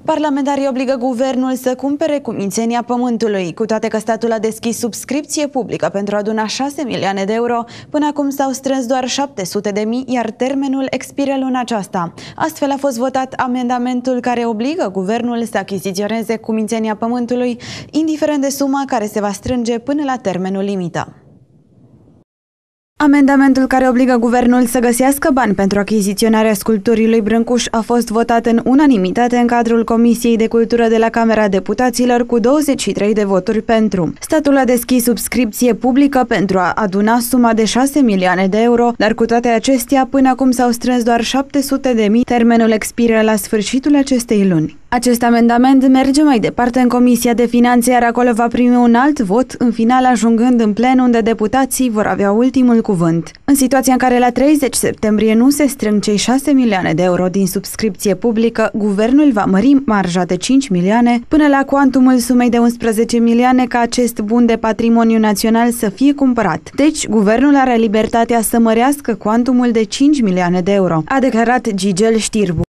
Parlamentarii obligă guvernul să cumpere cu mințenia pământului, cu toate că statul a deschis subscripție publică pentru a aduna 6 milioane de euro. Până acum s-au strâns doar 700.000, iar termenul expiră luna aceasta. Astfel a fost votat amendamentul care obligă guvernul să achiziționeze cu mințenia pământului, indiferent de suma care se va strânge până la termenul limită. Amendamentul care obligă guvernul să găsească bani pentru achiziționarea sculpturii lui Brâncuș a fost votat în unanimitate în cadrul Comisiei de Cultură de la Camera Deputaților cu 23 de voturi pentru. Statul a deschis subscripție publică pentru a aduna suma de 6 milioane de euro, dar cu toate acestea, până acum s-au strâns doar 700.000, termenul expiră la sfârșitul acestei luni. Acest amendament merge mai departe în Comisia de Finanțe, iar acolo va primi un alt vot, în final ajungând în plen, unde deputații vor avea ultimul cuvânt. În situația în care la 30 septembrie nu se strâng cei 6 milioane de euro din subscripție publică, guvernul va mări marja de 5 milioane până la cuantumul sumei de 11 milioane ca acest bun de patrimoniu național să fie cumpărat. Deci, guvernul are libertatea să mărească cuantumul de 5 milioane de euro, a declarat Gigel Știrbu.